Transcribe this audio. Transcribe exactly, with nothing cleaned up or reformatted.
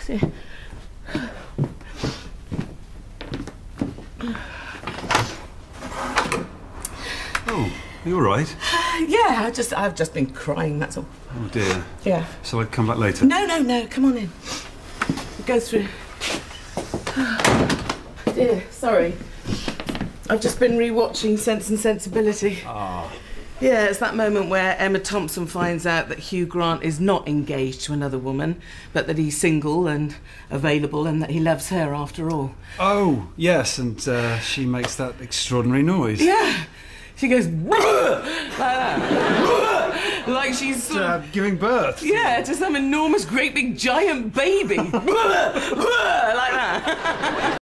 dear. Oh, are you all right? Yeah, I just, I've just been crying, that's all. Oh dear. Yeah. Shall I come back later? No, no, no, come on in. Go through. Dear, sorry. I've just been re-watching Sense and Sensibility. Ah. Yeah, it's that moment where Emma Thompson finds out that Hugh Grant is not engaged to another woman, but that he's single and available and that he loves her after all. Oh, yes, and uh, she makes that extraordinary noise. Yeah. She goes, like that. Like she's sort Uh, of, giving birth. yeah, to some enormous, great big giant baby. Like that.